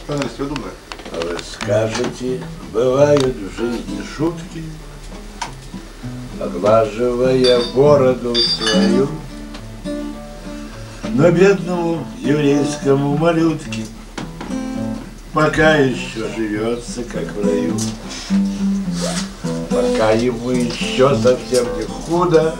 Что думаю? Вы скажете, бывают в жизни шутки, оглаживая бороду свою, но бедному еврейскому малютке пока еще живется, как в раю. Пока ему еще совсем не худо,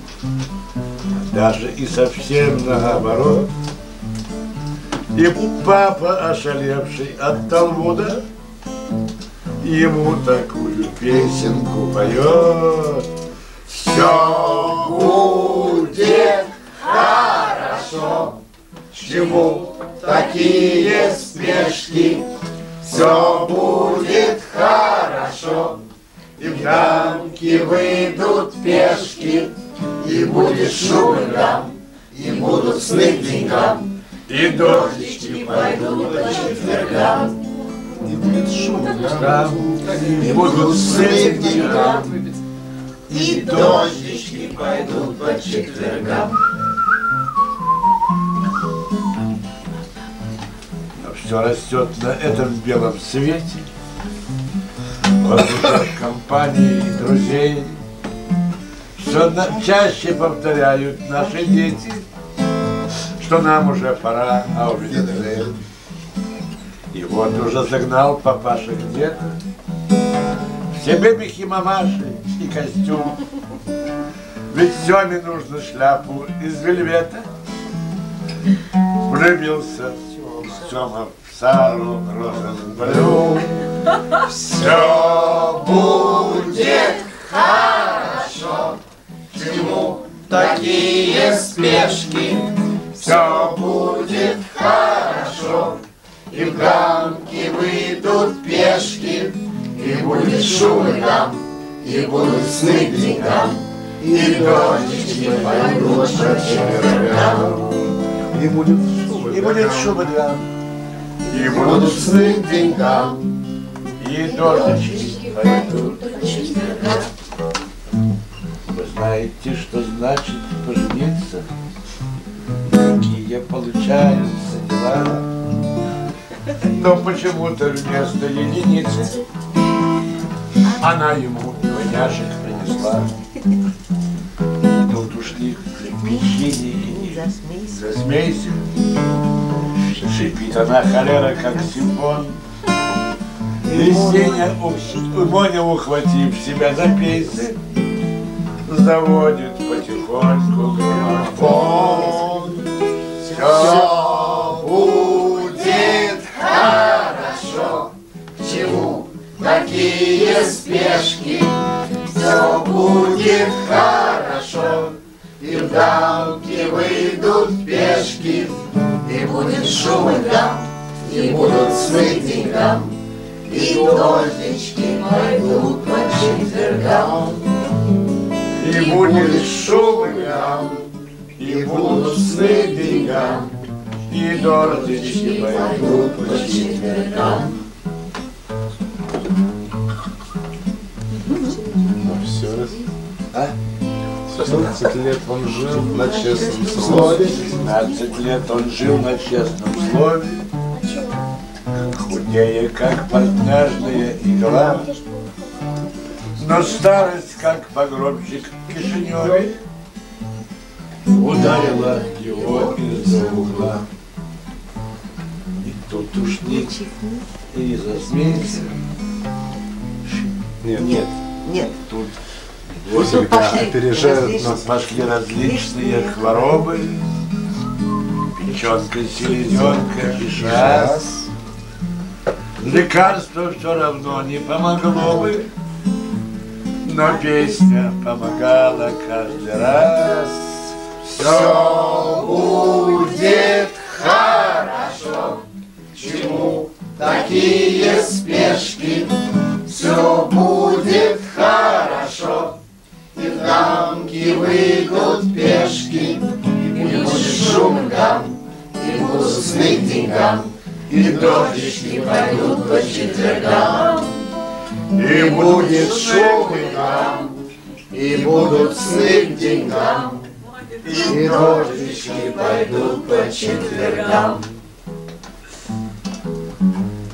даже и совсем наоборот. И папа, ошалевший от Талмуда, ему такую песенку поет. Все будет хорошо, к чему такие спешки? Все будет хорошо, и в дамки выйдут пешки, и будет шум и гам, и будут сны к деньгам, и дождички пойдут по четвергам, И будет шум, и будут сны к деньгам, И дождички пойдут по четвергам. но все растет на этом белом свете, вокруг компании и друзей. Все чаще повторяют наши дети, что нам уже пора, а увидели. И вот уже загнал папаша где-то все бэбихи, мамаши и костюм. Ведь Семе нужно шляпу из вельвета. Влюбился Сема в Сару Розенблюм. Все будет хорошо, к чему такие спешки? Все будет хорошо, и в дамки выйдут пешки, и будет шум и гам, и будут сны к деньгам, и дождички пойдут по четвергам. И будет шум, И будет шум и гам, И будут сны к деньгам, и дождички пойдут. Вы знаете, что значит пожениться? Какие получаются дела? Но почему-то вместо единицы она ему двойняшек принесла. Тут ушли в печенье, засмейся. Шипит она холера, как симфон. И Сеня, Моня, ухватив себя за пейсы, заводит потихоньку граммофон. все будет хорошо, к чему такие спешки? Все будет хорошо, и в дамки выйдут пешки, и будет шум и гам, и будут сны к деньгам, и дождички пойдут по четвергам. И будет шум и гам, И будут сны к деньгам, и дождички пойдут. пойдут по четвергам. Все раз. А? 16 лет он жил на честном слове. 15 лет он жил на честном слове, худея, как портняжная игла, но старость, как погромщик в Кишиневе, ударила его из-за угла. И тут ушли, и засмеялся. Нет. Нет. Тут Всегда опережают нас. пошли различные хворобы, печенка, селезенка и шас. Лекарство все равно не помогло бы, но песня помогала каждый раз. Все будет хорошо, к чему такие спешки? Все будет хорошо, и в дамки выйдут пешки, и будет шум и гам, и будут сны к деньгам, и дождички пойдут по четвергам. И будет шум и гам, и будут сны к деньгам, и дождички пойдут по четвергам.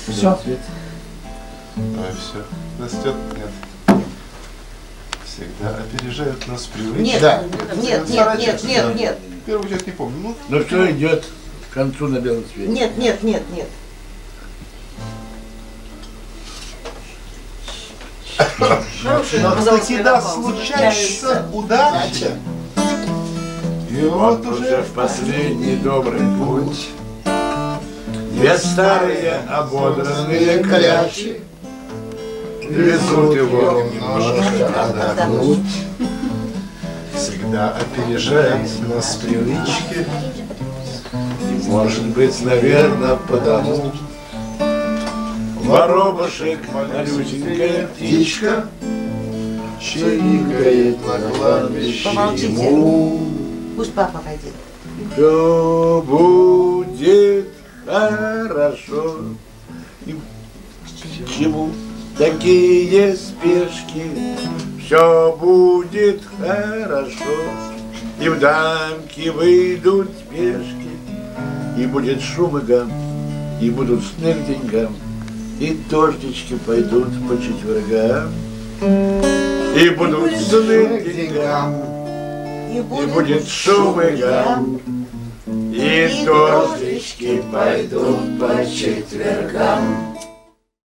Все. Все. Растет? Нет. Всегда опережают нас привычки. Нет, Да. нет, нет, нет, нет, нет, Первую часть не помню. Ну, Ну все идет к концу на белом свете. нет, нет, нет, нет. Хорошая но оказалась таки да, пауза. случается удача. И Вот уже в последний добрый путь. Две старые ободранные клячи везут его немножко отдохнуть. Всегда опережает нас привычки. И, может быть, наверное, потому воробушек, малюсенькая птичка, Чирикает на кладбище Помолчите. ему. Пусть папа пойдет. все будет хорошо. И к чему такие спешки? Все будет хорошо. И в дамки выйдут пешки, и будет шум и гам, и будут сны к деньгам, и дождички пойдут по четвергам, и будут сны к деньгам, И и будет шум и гам, и дождички пойдут по четвергам.